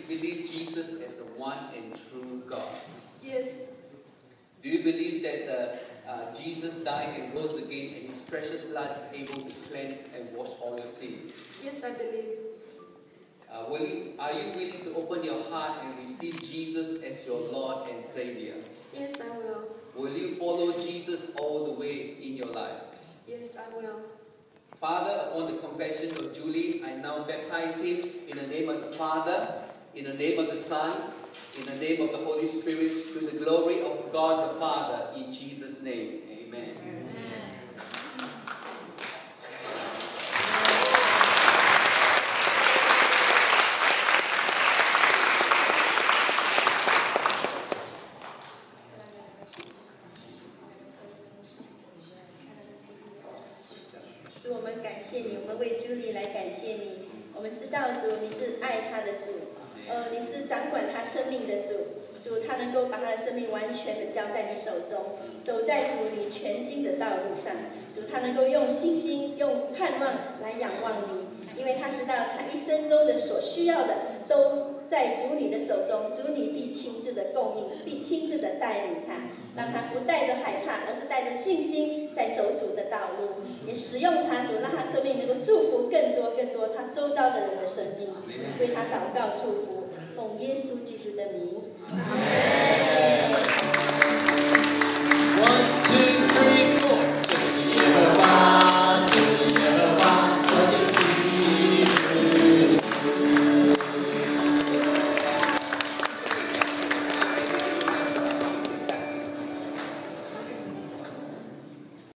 believe Jesus as the one and true God? Yes. Do you believe that Jesus died and rose again and his precious blood is able to cleanse and wash all your sins? Yes, I believe. Are you willing to open your heart and receive Jesus as your Lord and Savior? Yes, I will. Will you follow Jesus all the way in your life? Yes, I will. Father, upon the confession of Julie, I now baptize him in the name of the Father, in the name of the Son, in the name of the Holy Spirit, to the glory of God the Father, in Jesus' name. Amen. Amen. 主，我们感谢你，我们为朱莉来感谢你。我们知道主，你是爱她的主，你是掌管她生命的主。主，她能够把她的生命完全的交在你手中，走在主你全新的道路上。主，她能够用信心、用盼望来仰望你，因为她知道她一生中的所需要的都在主你的手中，主你必亲自的供应，必亲自的带领她。 让他不带着害怕，而是带着信心在走主的道路，也使用他主，让他生命能够祝福更多他周遭的人的生命，为他祷告祝福，奉耶稣基督的名，阿门。